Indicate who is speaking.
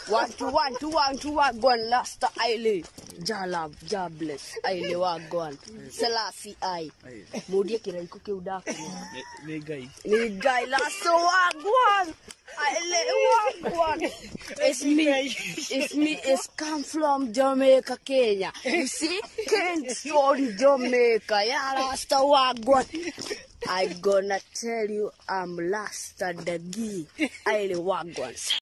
Speaker 1: Wagwaan, Rasta Aile. Jalab, Jabless, Aile Wagwaan. Selassie I. Modia kiraiko ke udaki. Ni guy, Rasta Wagwaan. Aile Wagwaan. It's me, it's come from Jamaica, Kenya. You see? Kingston, Jamaica. Yeah, Rasta Wagwaan. I gonna tell you I'm Rasta the Gee. Aile Wagwaan.